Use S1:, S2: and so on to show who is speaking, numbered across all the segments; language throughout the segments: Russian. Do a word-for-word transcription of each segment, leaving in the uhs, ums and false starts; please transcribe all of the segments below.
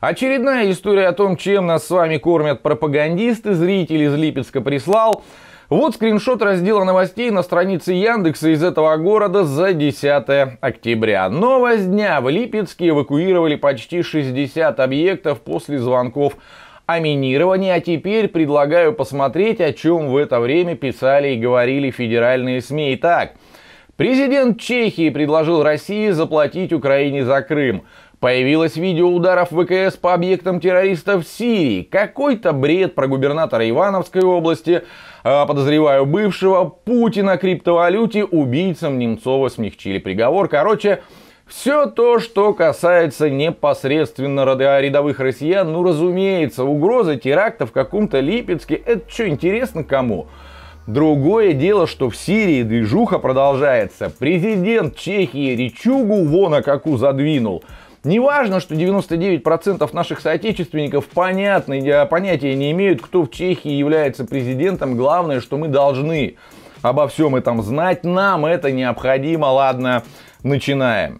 S1: Очередная история о том, чем нас с вами кормят пропагандисты, зритель из Липецка прислал. Вот скриншот раздела новостей на странице Яндекса из этого города за десятое октября. Новость дня. В Липецке эвакуировали почти шестьдесят объектов после звонков о минировании. А теперь предлагаю посмотреть, о чем в это время писали и говорили федеральные СМИ. Итак, президент Чехии предложил России заплатить Украине за Крым. Появилось видео ударов ВКС по объектам террористов в Сирии. Какой-то бред про губернатора Ивановской области, подозреваю бывшего, Путина, криптовалюте, убийцам Немцова смягчили приговор. Короче, все то, что касается непосредственно рядовых россиян. Ну, разумеется, угроза теракта в каком-то Липецке, это что, интересно кому? Другое дело, что в Сирии движуха продолжается. Президент Чехии речугу вон а каку задвинул. Неважно, что девяносто девять процентов наших соотечественников понятно, понятия не имеют, кто в Чехии является президентом. Главное, что мы должны обо всем этом знать. Нам это необходимо. Ладно, начинаем.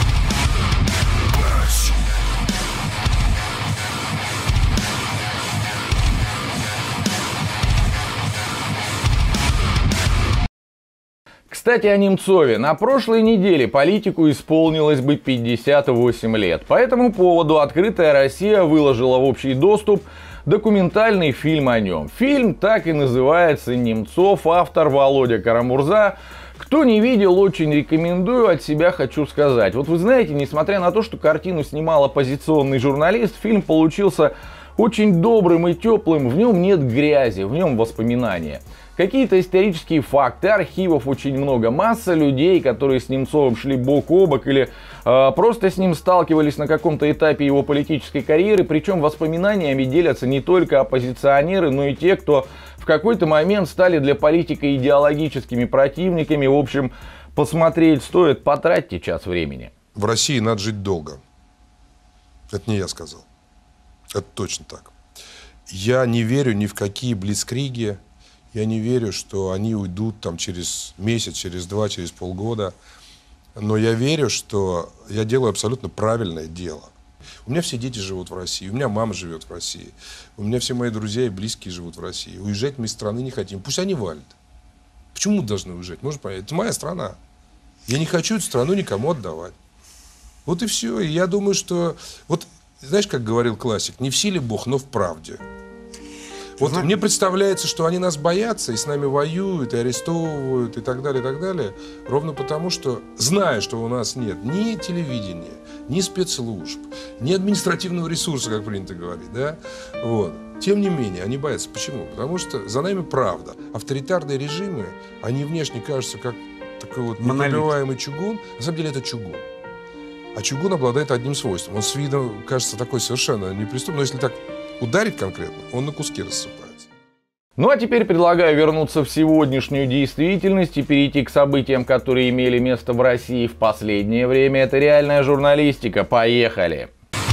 S1: Кстати, о Немцове. На прошлой неделе политику исполнилось бы пятьдесят восемь лет. По этому поводу «Открытая Россия» выложила в общий доступ документальный фильм о нем. Фильм так и называется «Немцов», автор Володя Карамурза. Кто не видел, очень рекомендую, от себя хочу сказать. Вот вы знаете, несмотря на то, что картину снимал оппозиционный журналист, фильм получился очень добрым и теплым, в нем нет грязи, в нем воспоминания. Какие-то исторические факты, архивов очень много, масса людей, которые с Немцовым шли бок о бок или э, просто с ним сталкивались на каком-то этапе его политической карьеры. Причем воспоминаниями делятся не только оппозиционеры, но и те, кто в какой-то момент стали для политика идеологическими противниками. В общем, посмотреть стоит, потратьте час времени.
S2: В России надо жить долго. Это не я сказал. Это точно так. Я не верю ни в какие блицкриги. Я не верю, что они уйдут там через месяц, через два, через полгода. Но я верю, что я делаю абсолютно правильное дело. У меня все дети живут в России, у меня мама живет в России, у меня все мои друзья и близкие живут в России. Уезжать мы из страны не хотим. Пусть они валят. Почему мы должны уезжать? Можно понять? Это моя страна. Я не хочу эту страну никому отдавать. Вот и все. И я думаю, что... Вот знаешь, как говорил классик, не в силе Бог, но в правде. Вот Знаете? Мне представляется, что они нас боятся и с нами воюют, и арестовывают, и так далее, и так далее. Ровно потому, что, зная, что у нас нет ни телевидения, ни спецслужб, ни административного ресурса, как принято говорить, да? Вот. Тем не менее, они боятся. Почему? Потому что за нами правда. Авторитарные режимы, они внешне кажутся как такой вот непробиваемый чугун. На самом деле это чугун. А чугун обладает одним свойством. Он с виду кажется такой совершенно неприступный, но если так ударить конкретно, он на куски рассыпается.
S1: Ну а теперь предлагаю вернуться в сегодняшнюю действительность и перейти к событиям, которые имели место в России в последнее время. Это реальная журналистика. Поехали!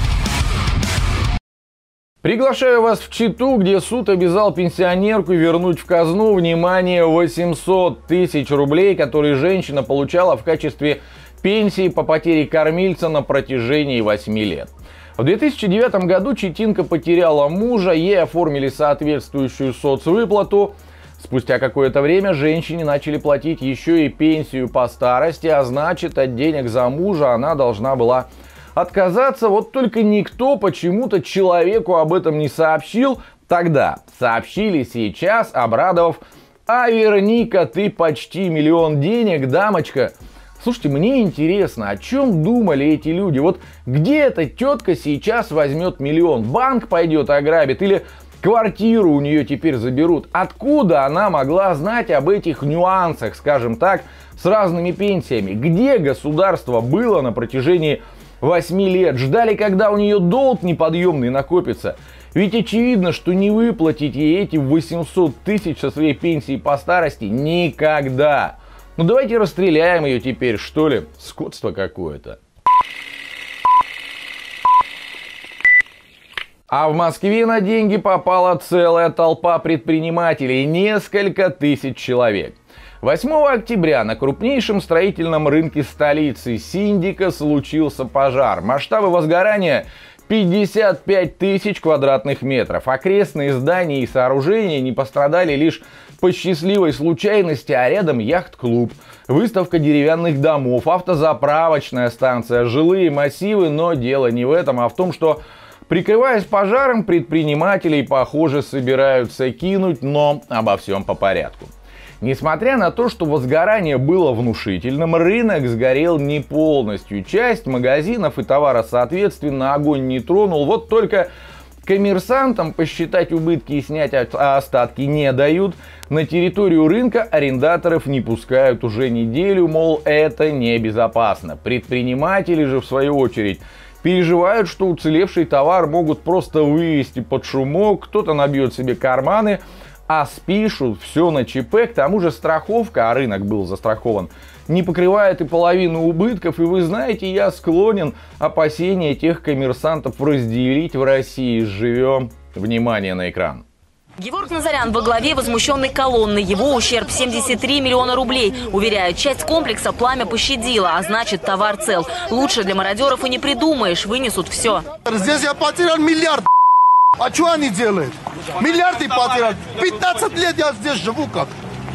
S1: Приглашаю вас в Читу, где суд обязал пенсионерку вернуть в казну, внимание, восемьсот тысяч рублей, которые женщина получала в качестве пенсии по потере кормильца на протяжении восьми лет. В две тысячи девятом году читинка потеряла мужа, ей оформили соответствующую соцвыплату. Спустя какое-то время женщине начали платить еще и пенсию по старости, а значит, от денег за мужа она должна была отказаться. Вот только никто почему-то человеку об этом не сообщил. Тогда сообщили сейчас, обрадовав: а верни-ка ты почти миллион денег, дамочка. Слушайте, мне интересно, о чем думали эти люди? Вот где эта тетка сейчас возьмет миллион? Банк пойдет ограбит или квартиру у нее теперь заберут? Откуда она могла знать об этих нюансах, скажем так, с разными пенсиями? Где государство было на протяжении восьми лет? Ждали, когда у нее долг неподъемный накопится? Ведь очевидно, что не выплатить ей эти восемьсот тысяч со своей пенсии по старости никогда. Ну давайте расстреляем ее теперь, что ли? Скотство какое-то. А в Москве на деньги попала целая толпа предпринимателей, несколько тысяч человек. восьмого октября на крупнейшем строительном рынке столицы Синдика случился пожар. Масштабы возгорания пятьдесят пять тысяч квадратных метров. Окрестные здания и сооружения не пострадали лишь по счастливой случайности, а рядом яхт-клуб, выставка деревянных домов, автозаправочная станция, жилые массивы. Но дело не в этом, а в том, что, прикрываясь пожаром, предпринимателей, похоже, собираются кинуть, но обо всем по порядку. Несмотря на то, что возгорание было внушительным, рынок сгорел не полностью. Часть магазинов и товара, соответственно, огонь не тронул. Вот только коммерсантам посчитать убытки и снять остатки не дают. На территорию рынка арендаторов не пускают уже неделю, мол, это небезопасно. Предприниматели же, в свою очередь, переживают, что уцелевший товар могут просто вывести под шумок, кто-то набьет себе карманы, а спишут все на ЧП. К тому же страховка, а рынок был застрахован, не покрывает и половину убытков. И вы знаете, я склонен опасения тех коммерсантов разделить в России. Живем. Внимание на экран.
S3: Геворг Назарян во главе возмущенной колонны. Его ущерб семьдесят три миллиона рублей. Уверяют, часть комплекса пламя пощадило, а значит, товар цел. Лучше для мародеров и не придумаешь, вынесут все.
S4: Здесь я потерял миллиард. А что они делают? Миллиарды потерял. пятнадцать лет я здесь живу как.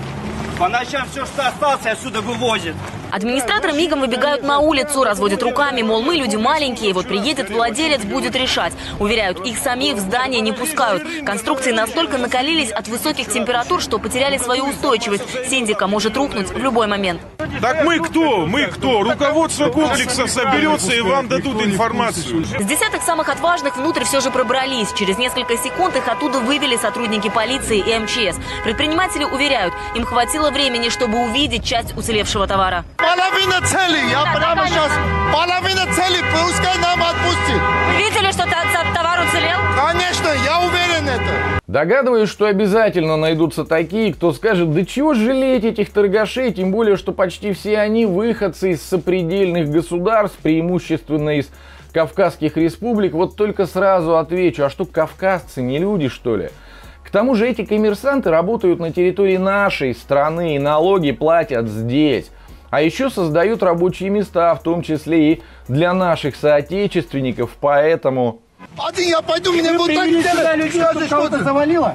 S5: По ночам все, что осталось, отсюда вывозят.
S3: Администраторы мигом выбегают на улицу, разводят руками, мол, мы люди маленькие, вот приедет владелец, будет решать. Уверяют, их самих в здание не пускают. Конструкции настолько накалились от высоких температур, что потеряли свою устойчивость. Синдика может рухнуть в любой момент.
S6: Так мы кто? Мы кто? Руководство комплекса соберется и вам дадут информацию.
S3: С десяток самых отважных внутрь все же пробрались. Через несколько секунд их оттуда вывели сотрудники полиции и эм че эс. Предприниматели уверяют, им хватило времени, чтобы увидеть часть уцелевшего товара.
S4: Половина цели. Я прямо сейчас. Половина цели. Пускай нам отпустит.
S3: Вы видели, что товар уцелел?
S4: Конечно, я уверен это.
S1: Догадываюсь, что обязательно найдутся такие, кто скажет, да чего жалеть этих торгашей, тем более, что почти все они выходцы из сопредельных государств, преимущественно из кавказских республик. Вот только сразу отвечу, а что, кавказцы не люди, что ли? К тому же эти коммерсанты работают на территории нашей страны и налоги платят здесь. А еще создают рабочие места, в том числе и для наших соотечественников, поэтому...
S4: Один я пойду, мне вот так делать. Скажи, что ты завалило?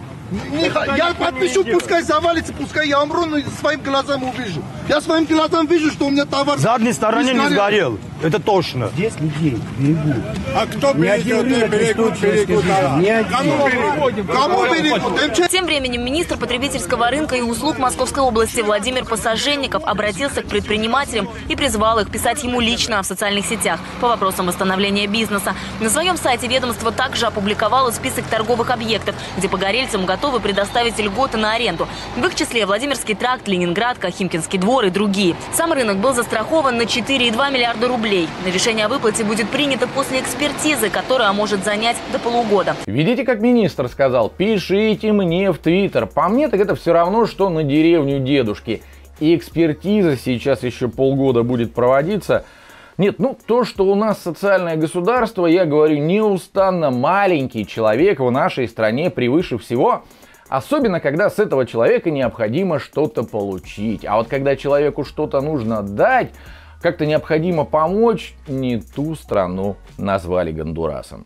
S4: Я подпишу, пускай завалится, пускай я умру, но своим глазам увижу. Я своим глазам вижу, что у меня товар...
S7: В задней стороне не сгорел, это точно.
S8: Здесь людей берегут.
S6: А кто берегет? Берегут, берегут.
S4: Кому берегут? Кому берегут?
S3: Тем временем министр потребительского рынка и услуг Московской области Владимир Посаженников обратился к предпринимателям и призвал их писать ему лично в социальных сетях по вопросам восстановления бизнеса. На своем сайте ведомство также опубликовало список торговых объектов, где погорельцам готовы предоставить льготы на аренду. В их числе Владимирский тракт, Ленинградка, Химкинский двор и другие. Сам рынок был застрахован на четыре и два миллиарда рублей. Решение о выплате будет принято после экспертизы, которая может занять до полугода.
S1: Видите, как министр сказал, пишите мне в Твиттер. По мне, так это все равно, что на деревню дедушки. И экспертиза сейчас еще полгода будет проводиться. Нет, ну то, что у нас социальное государство, я говорю неустанно, маленький человек в нашей стране превыше всего. Особенно, когда с этого человека необходимо что-то получить. А вот когда человеку что-то нужно дать, как-то необходимо помочь, не ту страну назвали Гондурасом.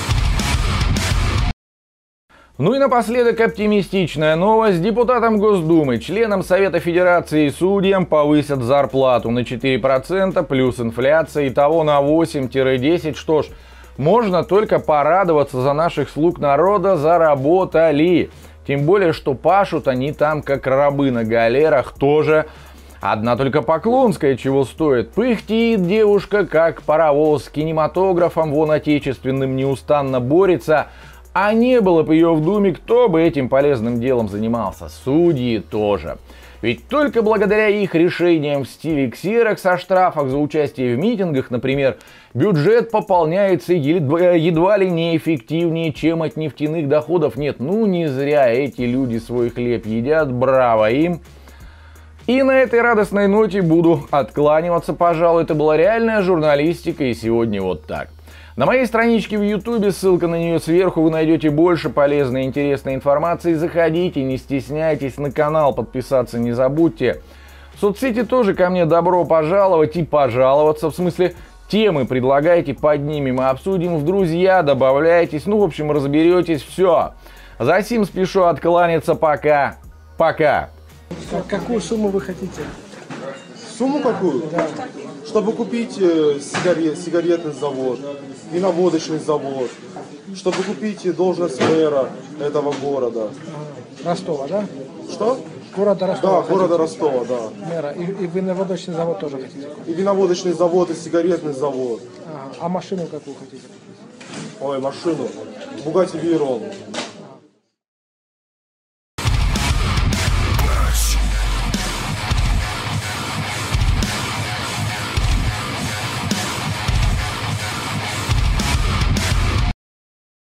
S1: Ну и напоследок оптимистичная новость. Депутатам Госдумы, членам Совета Федерации и судьям повысят зарплату на четыре процента плюс инфляция, итого на восемь-десять. Что ж, можно только порадоваться за наших слуг народа, заработали. Тем более, что пашут они там как рабы на галерах тоже. Одна только Поклонская чего стоит. Пыхтит девушка как паровоз, с кинематографом вон отечественным неустанно борется. А не было бы ее в Думе, кто бы этим полезным делом занимался? Судьи тоже. Ведь только благодаря их решениям в стиле ксерокс о штрафах за участие в митингах, например, бюджет пополняется едва, едва ли не эффективнее, чем от нефтяных доходов. Нет, ну не зря эти люди свой хлеб едят, браво им. И на этой радостной ноте буду откланиваться, пожалуй. Это была реальная журналистика, и сегодня вот так. На моей страничке в ютубе, ссылка на нее сверху, вы найдете больше полезной и интересной информации. Заходите, не стесняйтесь, на канал подписаться не забудьте. В соцсети тоже ко мне добро пожаловать и пожаловаться, в смысле Темы предлагайте, поднимем и обсудим в друзья, добавляйтесь, ну, в общем, разберетесь, все. За сим спешу откланяться, пока. Пока.
S8: Какую сумму вы хотите?
S9: Сумму какую?
S8: Да.
S9: Чтобы купить э, сигарет, сигаретный завод, виноводочный завод, чтобы купить должность мэра этого города.
S8: Ага. Ростова, да?
S9: Что?
S8: Города Ростова.
S9: Да,
S8: хотите?
S9: города Ростова, да.
S8: Мэра. И, и виноводочный завод тоже хотите?
S9: И виноводочный завод, и сигаретный завод.
S8: Ага. А машину какую хотите?
S9: Ой, машину. Bugatti Veyron.